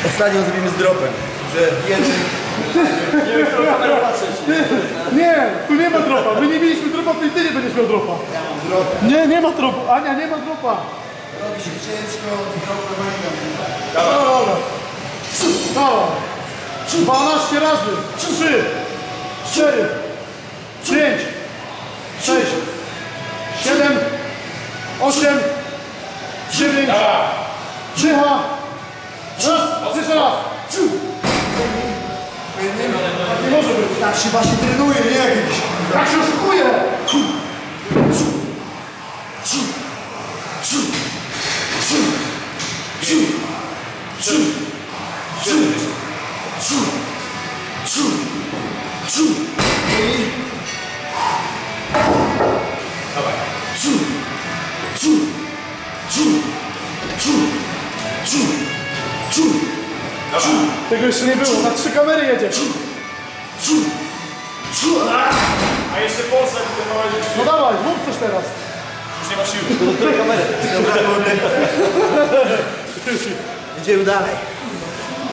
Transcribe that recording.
Ostatnio zrobimy z dropem, że jeden... Nie wiem, którą kamerę patrzeć. Nie, tu nie ma dropa. My nie mieliśmy dropa, to i ty nie będziesz miał dropa. Ja mam drop. Nie ma dropa. Ania, nie ma dropa. Robi się ciężko, drop na manga. Dobra. Dawaj. 12 razy. 3, 4, 5, 6, 7, 8, 9, Czycha. Raz, jeszcze raz. Nie może być. Tak się właśnie trenuje, nie jakiś. Tak się oszukuje. Tego jeszcze nie było, na 3 kamery jedzie. A jeszcze Polsat prowadzić. No dawaj, mów coś teraz. Już nie ma siły. Do której kamery? Dobra, idziemy dalej.